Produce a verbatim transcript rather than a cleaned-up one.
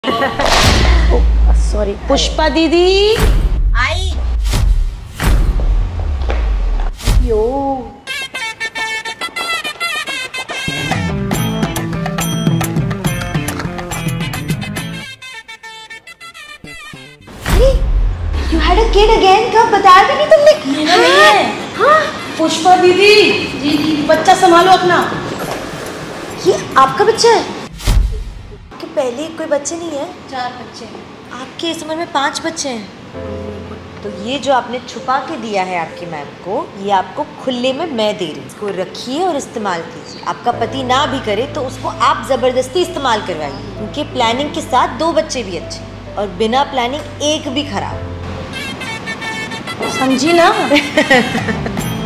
Sorry Pushpa दीदी आई। यो You had a kid again? कब बताया भी नहीं तुमने? मेरा नहीं है। हाँ? पुष्पा दीदी जी जी बच्चा संभालो अपना। ये आपका बच्चा है? कि पहले कोई बच्चे नहीं है? चार बच्चे हैं। आपके इस उम्र में पांच बच्चे हैं? तो ये जो आपने छुपा के दिया है आपकी मैम को, ये आपको खुले में मैं दे रही हूँ। इसको रखिए और इस्तेमाल कीजिए। आपका पति ना भी करे तो उसको आप ज़बरदस्ती इस्तेमाल करवाइए, क्योंकि प्लानिंग के साथ दो बच्चे भी अच्छे और बिना प्लानिंग एक भी खराब। समझी ना?